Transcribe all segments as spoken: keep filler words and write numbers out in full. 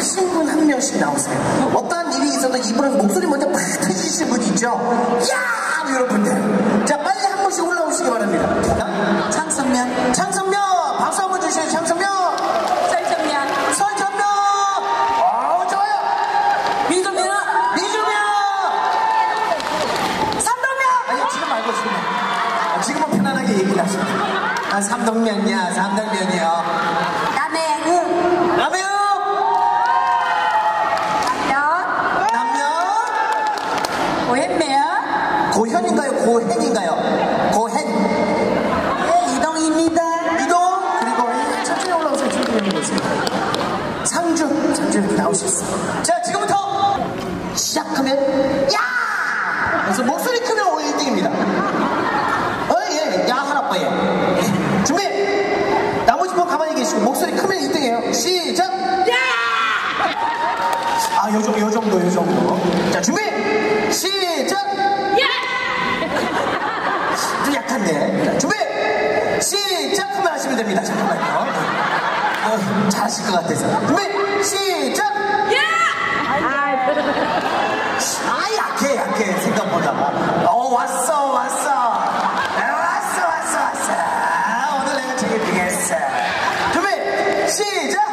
하신 분 한 명씩 나오세요. 어떠한 일이 있어도 이분은 목소리 먼저 팍 터지시는 분 있죠? 야! 이런 분들. 자, 빨리 한 분씩 올라오시기 바랍니다. 창선면. 창선면! 박수 한번 주세요, 창선면! 설정면. 설정면! 어우, 좋아요! 미주면. 미주면! 삼동면. 아니, 지금 말고 지금. 아, 지금은 편안하게 얘기를 하시면 돼요. 아, 삼동면이야, 삼동면이요. 남해응. 남해요! 남면. 남면! 고현매야. 고현인가요? 고hen인가요? 고hen. 네, 이동입니다. 이동! 그리고 천천히 올라오세요. 천천히 올라오세요. 상주! 상주 나오셨어요. 자, 지금부터 시작하면 야! 그래서 목소리 크면 오늘 일 등입니다. 어, 예, 야 하나 예. 예. 준비! 나머지 분 가만히 계시고 목소리 크면 일 등이에요. 시작! 야! 아, 요, 정도, 요 정도, 요 정도. 자, 준비! 시작! 야! 좀 약한데. 자, 준비! 시작! 하면 하시면 됩니다. 잠깐만요. 어, 잘하실 것 같아서. 준비! 시작! 야! 아, 약해, 약해. 생각보다. 어, 왔어, 왔어. 왔어, 왔어, 왔어. 오늘 내가 책임지겠어. 준비! 시작!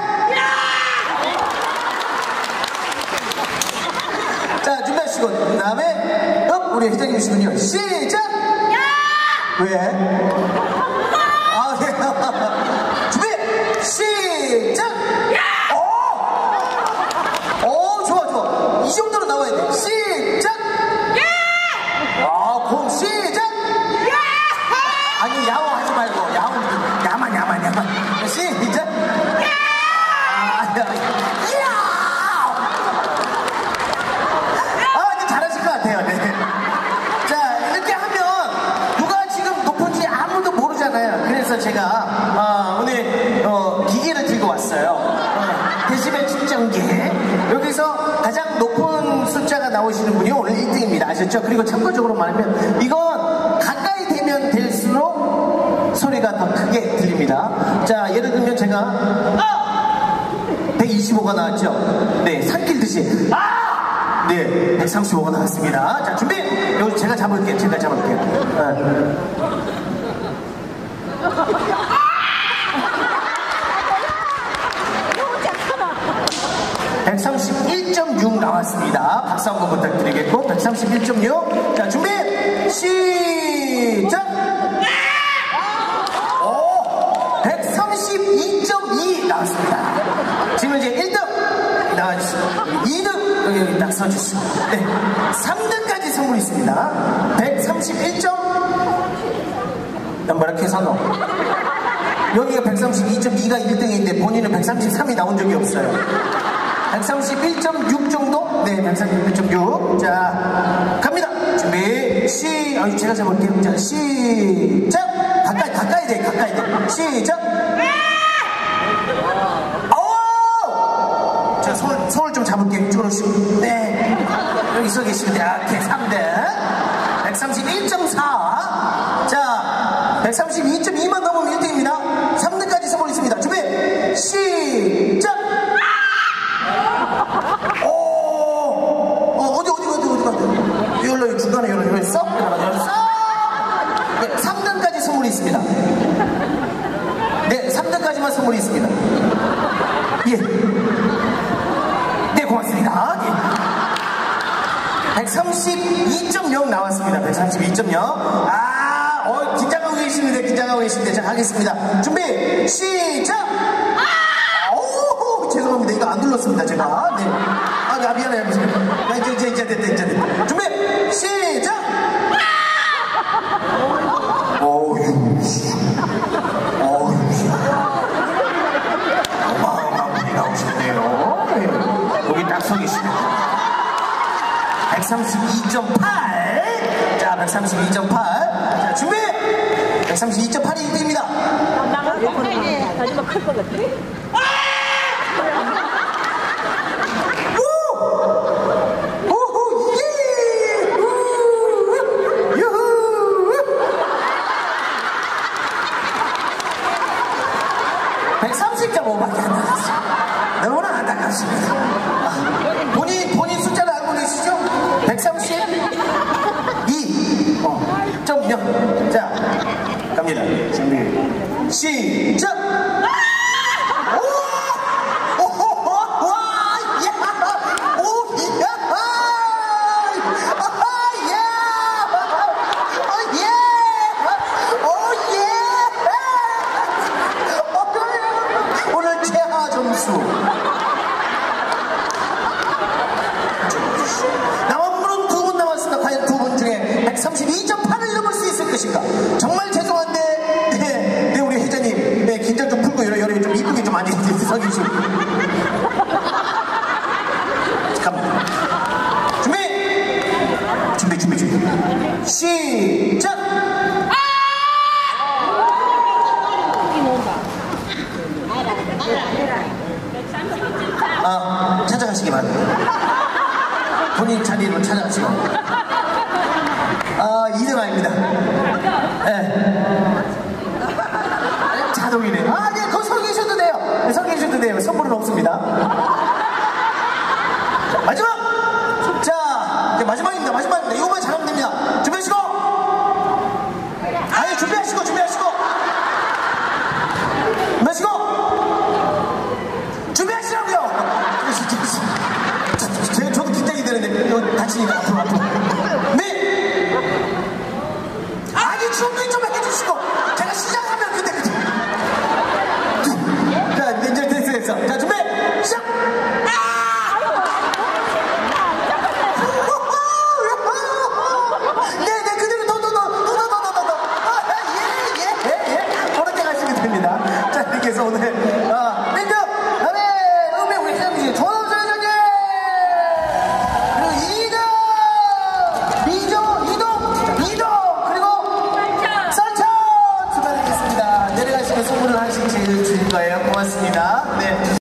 자, 준비하시고, 그 다음에, 업! 우리 회장님이시군요. 시작! 왜? 아, 네. 준비! 시작! 오! 오, 좋아, 좋아. 이 정도로 나와야 돼. 시작! 아, 곰, 시작! 아니, 야호 하지 말고, 야호, 야만, 야만, 야만. 시작! 아, 야, 야! 아, 이제 잘하실 것 같아요. 네. 자, 이렇게 하면 누가 지금 높은지 아무도 모르잖아요. 그래서 제가 어, 오늘 어, 기계를 들고 왔어요. 어, 데시벨 측정기. 여기서 가장 높은 숫자가 나오시는 분이 오늘 일 등입니다. 아셨죠? 그리고 참고적으로 말하면 이건 가까이 되면 될수록 소리가 더 크게 들립니다. 자, 예를 들면 제가 백이십오가 나왔죠? 네, 산길듯이 아! 네, 백삼십오가 나왔습니다. 자, 준비! 여기 제가 잡을게요. 제가 잡을게요. 어. 백삼십일 점 육 나왔습니다. 박수 한번 부탁드리겠고, 백삼십일 점 육. 자, 준비! 시작! 오! 백삼십이 점 이 나왔습니다. 지금 이제 일 등 나와주시고, 이 등 여기, 여기 딱 써주시고, 네. 삼 등까지 선물이 있습니다. 백삼십일 점 난 뭐라 계산어? 여기가 백삼십이 점 이가 일 등인데 본인은 백삼십삼이 나온 적이 없어요. 백삼십일 점 육 정도? 네, 백삼십일 점 육. 자, 갑니다. 준비, 시, 아, 제가 잡을게요. 자, 시작! 가까이, 가까이 돼, 가까이 돼. 시작! 오! 자, 손을, 손을 좀 잡을게요. 이쪽으로 오시고. 네. 여기 서 계시면 돼요. 이렇게 삼 등. 백삼십일 점 사. 자, 백삼십이 점 이만 넘으면 일 등입니다. 삼 등까지 선물 있습니다. 준비, 시작! 오! 어, 어디, 어디, 어디, 어디, 어디. 이걸로 중간에 이걸로, 이걸로 썩! 이걸로 썩! 네, 삼 등까지 선물이 있습니다. 네, 삼 등까지만 선물이 있습니다. 예. 네, 고맙습니다. 예. 백삼십이 점 영 나왔습니다. 백삼십이 점 영. 아, 어, 긴장하고 계시는데, 긴장하고 계시는데. 자, 가겠습니다. 준비, 시작! 오, 죄송합니다. 이거 안 눌렀습니다, 제가. 네. 아, 아 미안해요. 나 이제, 이제, 이제 됐다, 이제 됐다. 준비, 시작! 어휴, 어휴. 어마어마한 분이 나오셨네요. 네. 여기 딱 서 계시네요. 백삼십이 점 팔. 자, 백삼십이 점 팔. 자, 준비! 백삼십이 점 팔이 일 등입니다. 마지막 클 것 같아. 백삼십 점 오밖에 안 나갔어요. 너무나 안타깝습니다. 시작! 오! 오! 와! 야! 오! 야! 아! 야! 어, 예! 오, 예! 어, 오늘 최하 점수. 남은 분은 두 분 남았습니다. 과연 두 분 중에 백삼십이 점 팔을 넘을 수 있을 것인가? 정말 죄송한데, 네, 네 우리 회장님, 네, 긴장 좀 풀고 여러 여러 좀 이쁘게 좀 많이 서주시고. 잠깐만. 준비! 준비, 준비, 준비. 시작! 아, 찾아가시기 바랍니다. 본인 자리로 찾아가시고. 아, 이 등 아닙니다. 예. 네. 자동이네. 아, 네, 거기 서 계셔도 돼요. 네, 서 계셔도 돼요. 선물은 없습니다. 마지막! 자, 이제 마지막입니다. 마지막입니다. 이거만 잘하면 됩니다. 준비하시고! 아예 준비하시고, 준비하시고! 준비하시고! 준비하시라고요! 제가 저도 긴장이 되는데, 이거 다치니까 앞으로, 앞으로. 네! 아니, 준비 좀 해주시고! 제가 시작하면 그때, 그때. 자, 이제 됐어, 됐어. 자, 준비! 시작! 네, 네, 그대로 더, 더, 더, 더, 더, 더, 더, 더, 더. 아, 예, 예, 예, 예. 그렇게 가시면 됩니다. 자, 이렇게 해서 오늘, 아, 일 등! 다음에, 음의 우리 회장님, 조남수 회장님! 그리고 이 등! 이 등, 이 등, 이 등! 그리고, 썰천! 축하드리겠습니다. 내려가시면 선물을 하나씩 제일 주실 거예요. 고맙습니다. 네.